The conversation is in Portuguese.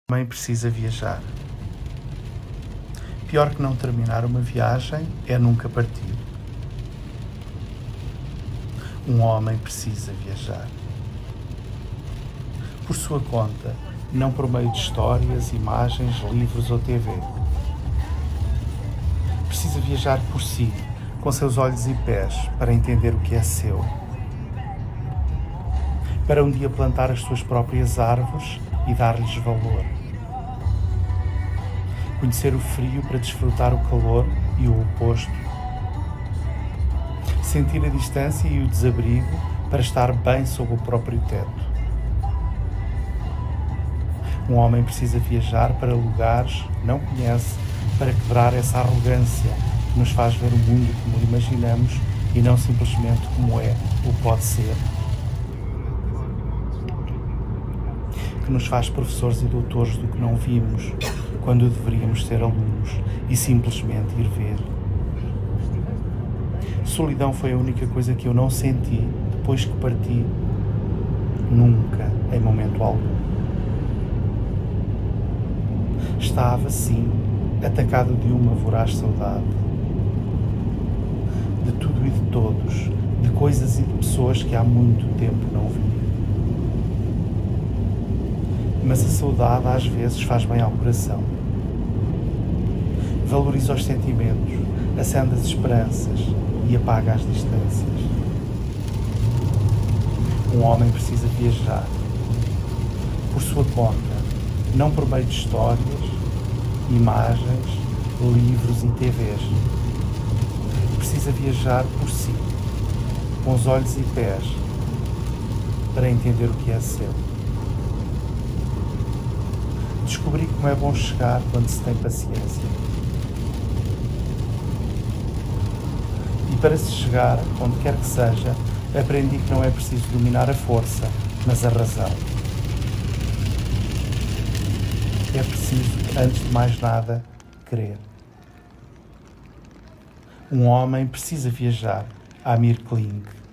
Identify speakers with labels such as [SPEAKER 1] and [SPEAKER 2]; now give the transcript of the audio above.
[SPEAKER 1] Também precisa viajar. Pior que não terminar uma viagem é nunca partir. Um homem precisa viajar. Por sua conta, não por meio de histórias, imagens, livros ou TV. Precisa viajar por si, com seus olhos e pés, para entender o que é seu. Para um dia plantar as suas próprias árvores e dar-lhes valor. Conhecer o frio para desfrutar o calor e o oposto. Sentir a distância e o desabrigo para estar bem sob o próprio teto. Um homem precisa viajar para lugares que não conhece para quebrar essa arrogância que nos faz ver o mundo como o imaginamos e não simplesmente como é ou pode ser. Que nos faz professores e doutores do que não vimos, quando deveríamos ser alunos e simplesmente ir ver. Solidão foi a única coisa que eu não senti depois que parti. Nunca, em momento algum. Estava, sim, atacado de uma voraz saudade. De tudo e de todos, de coisas e de pessoas que há muito tempo não vi. Mas a saudade às vezes faz bem ao coração. Valoriza os sentimentos, acende as esperanças e apaga as distâncias. Um homem precisa viajar, por sua conta, não por meio de histórias, imagens, livros e TVs. Precisa viajar por si, com os olhos e pés, para entender o que é seu. Descobri como é bom chegar quando se tem paciência. E para se chegar, onde quer que seja, aprendi que não é preciso dominar a força, mas a razão. É preciso, antes de mais nada, querer. Um homem precisa viajar. Amir Klink.